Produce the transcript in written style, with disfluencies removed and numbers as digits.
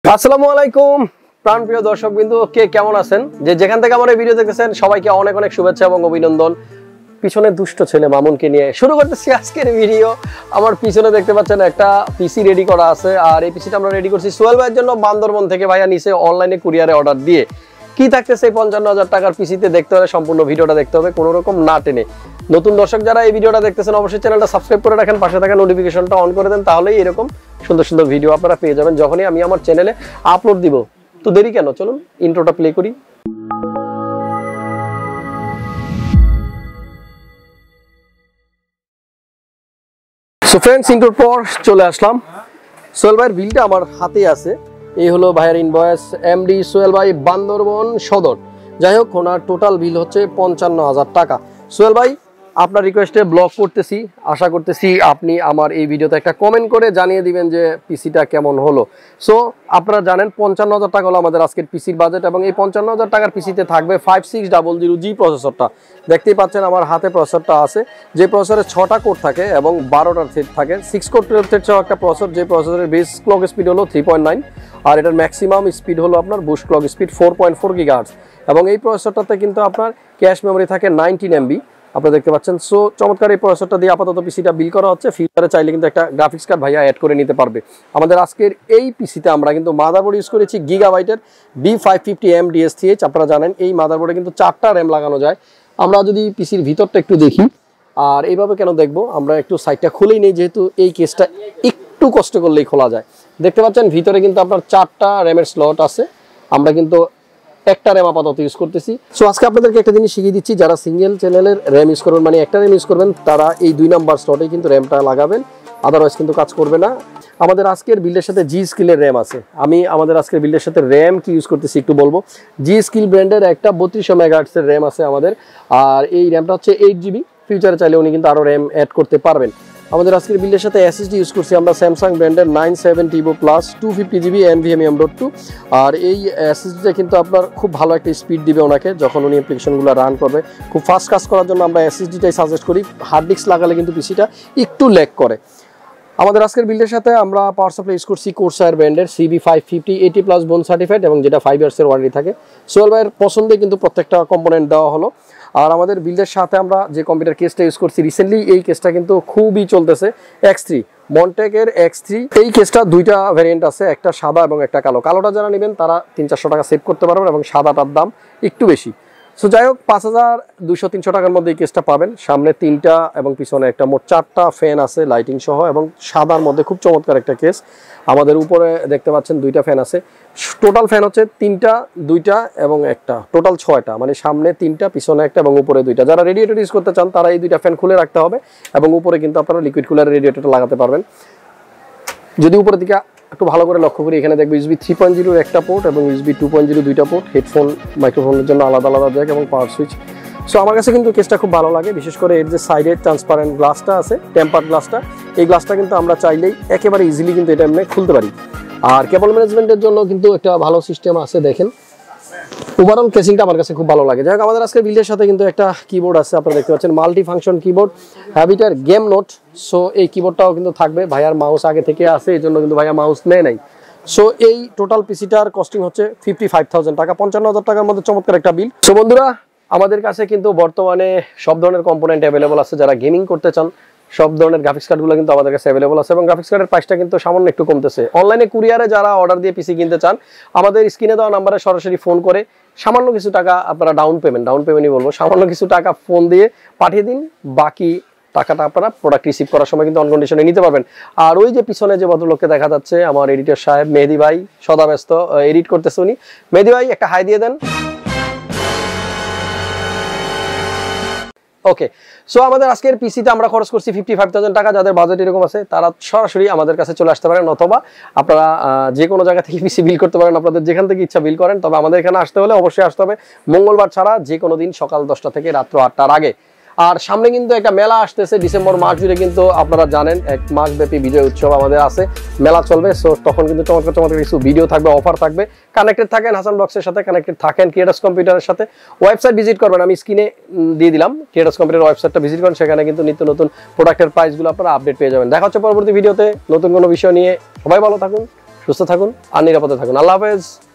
আসসালামু আলাইকুম প্রাণপ্রিয় দর্শকবৃন্দ, কে কেমন আছেন? যে যেখান থেকে আমার এই ভিডিও দেখতেছেন সবাইকে অনেক অনেক শুভেচ্ছা এবং অভিনন্দন। পিছনে দুষ্ট ছেলে মামুনকে নিয়ে শুরু করতেছি আজকের ভিডিও। আমার পিছনে দেখতে পাচ্ছেন একটা পিসি রেডি করা আছে, আর এই পিসিটা আমরা রেডি করছি সোহেল ভাইয়ের জন্য। বান্দরবন থেকে ভাইয়া নিচে অনলাইনে কুরিয়ারে অর্ডার দিয়ে। কি থাকতেছে এই 55,000 টাকার পিসিতে দেখতে হলে সম্পূর্ণ ভিডিওটা দেখতে হবে, কোনো রকম না টেনে। নতুন দর্শক যারা এই ভিডিওটা দেখতেছেন অবশ্যই চ্যানেলটা সাবস্ক্রাইব করে রাখেন, পাশে থাকা নোটিফিকেশনটা অন করে দেন, তাহলেই এরকম সুন্দর সুন্দর ভিডিও আপনারা পেয়ে যাবেন যখনই আমি আমার চ্যানেলে আপলোড দিব। তো দেরি কেন, চলুন ইন্ট্রোটা প্লে করি। সো ফ্রেন্ডস, ইন্ট্রোর পর চলে আসলাম। সোহেল ভাইয়ের বিলটা আমার হাতে আছে। এই হলো ভাইয়ের ইনভয়েস, এমডি সোহেল ভাই, বান্দরবন সদর। যাই হোক, ওনার টোটাল বিল হচ্ছে 55,000 টাকা। সোহেল ভাই, আপনার রিকোয়েস্টে ব্লগ করতেছি, আশা করতেছি আপনি আমার এই ভিডিওতে একটা কমেন্ট করে জানিয়ে দিবেন যে পিসিটা কেমন হলো। সো আপনারা জানেন 55,000 টাকা হলো আমাদের আজকের পিসির বাজেট, এবং এই 55,000 টাকার পিসিতে থাকবে 5600G প্রসেসরটা। দেখতেই পাচ্ছেন আমার হাতে প্রসেসরটা আছে, যে প্রসেসরে 6টা কোর থাকে এবং 12টা থ্রেড থাকে। 6 কোর 12 থ্রেড সহ একটা প্রসেসর, যে প্রসেসরের বেস ক্লক স্পিড হলো 3.9, আর এটার ম্যাক্সিমাম স্পিড হলো আপনার বুস্ট ক্লক স্পিড 4.4 GHz। এবং এই প্রসেসরটাতে কিন্তু আপনার ক্যাশ মেমোরি থাকে 19 MB, আপনারা দেখতে পাচ্ছেন। সো চমৎকার এই প্রসেসরটা দিয়ে আপাতত পিসিটা বিল করা হচ্ছে। ফিউচারে চাইলে কিন্তু একটা গ্রাফিক্স কার্ড ভাইয়া অ্যাড করে নিতে পারবে। আমাদের আজকের এই পিসিতে আমরা কিন্তু মাদারবোর্ড ইউজ করেছি গিগাবাইটের B550MDSTH। আপনারা জানেন এই মাদারবোর্ডে কিন্তু 4টা র্যাম লাগানো যায়। আমরা যদি পিসির ভিতরটা একটু দেখি, আর এইভাবে কেন দেখবো, আমরা একটু সাইডটা খুলেই নেই, যেহেতু এই কেসটা একটু কষ্ট করলেই খোলা যায়। দেখতে পাচ্ছেন ভিতরে কিন্তু আপনার 4টা র্যামের স্লট আছে। আমরা কিন্তু একটা র্যাম আপাতত ইউজ করতেছি। সো আজকে আপনাদেরকে একটা জিনিস শিখিয়ে দিচ্ছি, যারা সিঙ্গেল চ্যানেলের র্যাম ইউজ করবেন, মানে একটা র্যাম ইউজ করবেন, তারা এই 2 নাম্বার স্লটে কিন্তু র্যামটা লাগাবেন, আদারওয়াইজ কিন্তু কাজ করবে না। আমাদের আজকের বিল্ডের সাথে জি স্কিলের র্যাম আছে। আমি আমাদের আজকের বিল্ডের সাথে র্যাম কি ইউজ করতেছি একটু বলবো। জি স্কিল ব্র্যান্ডের একটা 3200 MHz এর র্যাম আছে আমাদের, আর এই র্যামটা হচ্ছে 8GB। ফিউচারে চাইলে উনি কিন্তু আরও র্যাম অ্যাড করতে পারবেন। আমাদের আজকের বিল্ডের সাথে SSD ইউজ করছি আমরা স্যামসাং ব্র্যান্ডের 97 Tivo Plus 250GB NVMe M.2। আর এই SSDটা কিন্তু আপনার খুব ভালো একটা স্পিড দিবে ওনাকে যখন উনি অ্যাপ্লিকেশনগুলো রান করবে। খুব ফাস্ট কাজ করার জন্য আমরা SSDটাই সাজেস্ট করি। হার্ড ডিস্ক লাগালে কিন্তু পিসিটা একটু ল্যাগ করে। আমাদের আজকের বিল্ডের সাথে আমরা পাওয়ার সাপ্লাই ইউজ করছি কোরসায়ার ব্র্যান্ডের CB550 80+ বোন সার্টিফাইড, এবং যেটা 5 ইয়ার্সের ওয়ারেন্টি থাকে। সোহেল ভাইয়ের পছন্দে কিন্তু প্রত্যেকটা কম্পোনেন্ট দেওয়া হলো। আর আমাদের বিল্ডের সাথে আমরা যে কম্পিউটার কেসটা ইউজ করছি রিসেন্টলি, এই কেসটা কিন্তু খুবই চলতেছে, X3 মন্টেকের X3। এই কেসটা 2টা ভ্যারিয়েন্ট আছে, একটা সাদা এবং একটা কালো। কালোটা যারা নেবেন তারা 300-400 টাকা সেভ করতে পারবেন, এবং সাদাটার দাম একটু বেশি। সো যাই হোক, 5200-300 টাকার মধ্যে এই কেসটা পাবেন। সামনে 3টা এবং পিছনে একটা, মোট 4টা ফ্যান আছে লাইটিং সহ, এবং সাদার মধ্যে খুব চমৎকার একটা কেস। আমাদের উপরে দেখতে পাচ্ছেন 2টা ফ্যান আছে। টোটাল ফ্যান হচ্ছে 3টা, 2টা এবং একটা, টোটাল 6টা, মানে সামনে 3টা, পিছনে একটা এবং উপরে 2টা। যারা রেডিয়েটর ইউজ করতে চান তারা এই 2টা ফ্যান খুলে রাখতে হবে, এবং উপরে কিন্তু আপনারা লিকুইড কুলারের রেডিয়েটরটা লাগাতে পারবেন। যদি উপরের দিকে একটু ভালো করে লক্ষ্য করি, এখানে দেখবে USB 3.0 একটা পোর্ট এবং USB 2.0 2টা পোর্ট, হেডফোন মাইক্রোফোনের জন্য আলাদা আলাদা জ্যাক এবং পাওয়ার সুইচ। সো আমার কাছে কিন্তু কেসটা খুব ভালো লাগে, বিশেষ করে এর যে সাইডে ট্রান্সপারেন্ট গ্লাসটা আছে, টেম্পার গ্লাসটা, এই গ্লাসটা কিন্তু আমরা চাইলেই একেবারে ইজিলি কিন্তু এটা এমনি খুলতে পারি। আর কেবল ম্যানেজমেন্টের জন্য কিন্তু একটা ভালো সিস্টেম আছে। দেখেন ওভারঅল কেসিংটা আমার কাছে খুব ভালো লাগে। যাই হোক, আমাদের আজকের বিল্ডের সাথে কিন্তু একটা কিবোর্ড আছে, আপনারা দেখতে পাচ্ছেন মাল্টি ফাংশন কিবোর্ড, হ্যাবিটার গেম নোট। সো এই কিবোর্ডটাও কিন্তু থাকবে। ভাইয়ার মাউস আগে থেকে আছে, এই জন্য কিন্তু ভাইয়া মাউস নেয় নাই। সো এই টোটাল পিসিটার কস্টিং হচ্ছে 55,000 টাকা, 55,000 টাকার মধ্যে চমৎকার একটা বিল। সো বন্ধুরা, আমাদের কাছে কিন্তু বর্তমানে সব ধরনের কম্পোনেন্ট অ্যাভেলেবল আছে। যারা গেমিং করতে চান, সব ধরনের গ্রাফিক্স কার্ডগুলো কিন্তু আমাদের কাছে অ্যাভেলেবল আছে, এবং গ্রাফিক্স কার্ডের প্রাইসটা কিন্তু সামান্য একটু কমতেছে। অনলাইনে কুরিয়ারে যারা অর্ডার দিয়ে পিসি কিনতে চান, আমাদের স্ক্রিনে দেওয়া নাম্বারে সরাসরি ফোন করে সামান্য কিছু টাকা আপনারা ডাউন পেমেন্টই বলবো, সামান্য কিছু টাকা ফোন দিয়ে পাঠিয়ে দিন। বাকি টাকাটা আপনারা প্রোডাক্ট রিসিভ করার সময় কিন্তু অন কন্ডিশনে নিতে পারবেন। আর ওই যে পিছনে যে ভদ্রলোককে দেখা যাচ্ছে, আমার এডিটর সাহেব মেহেদি ভাই, সদা ব্যস্ত এডিট করতেছে উনি। মেহেদি ভাই একটা হাই দিয়ে দেন। ওকে, সো আমাদের আজকের পিসিতে আমরা খরচ করছি 55,000 টাকা। যাদের বাজেট এরকম আছে তারা সরাসরি আমাদের কাছে চলে আসতে পারেন, অথবা আপনারা যে কোনো জায়গা থেকে পিসি বিল করতে পারেন, আপনাদের যেখান থেকে ইচ্ছা বিল করেন। তবে আমাদের এখানে আসতে হলে অবশ্যই আসতে হবে মঙ্গলবার ছাড়া যে কোনো দিন সকাল 10টা থেকে রাত্র 8টার আগে। আর সামনে কিন্তু একটা মেলা আসতেছে ডিসেম্বর মাস জুড়ে, কিন্তু আপনারা জানেন 1 মাস ব্যাপী বিজয় উৎসব আমাদের আছে, মেলা চলবে। সো তখন কিন্তু চমৎকার চমৎকার কিছু ভিডিও থাকবে, অফার থাকবে। কানেক্টেড থাকেন হাসান ব্লগসের সাথে, কানেক্টেড থাকেন ক্রিয়েটার্স কম্পিউটারের সাথে। ওয়েবসাইট ভিজিট করবেন, আমি স্ক্রিনে দিয়ে দিলাম, ক্রিয়েটার্স কম্পিউটার ওয়েবসাইটটা ভিজিট করেন, সেখানে কিন্তু নিত্য নতুন প্রোডাক্টের প্রাইসগুলো আপনারা আপডেট পেয়ে যাবেন। দেখা হচ্ছে পরবর্তী ভিডিওতে নতুন কোনো বিষয় নিয়ে। সবাই ভালো থাকুন, সুস্থ থাকুন আর নিরাপদে থাকুন। আল্লাহ হাফেজ।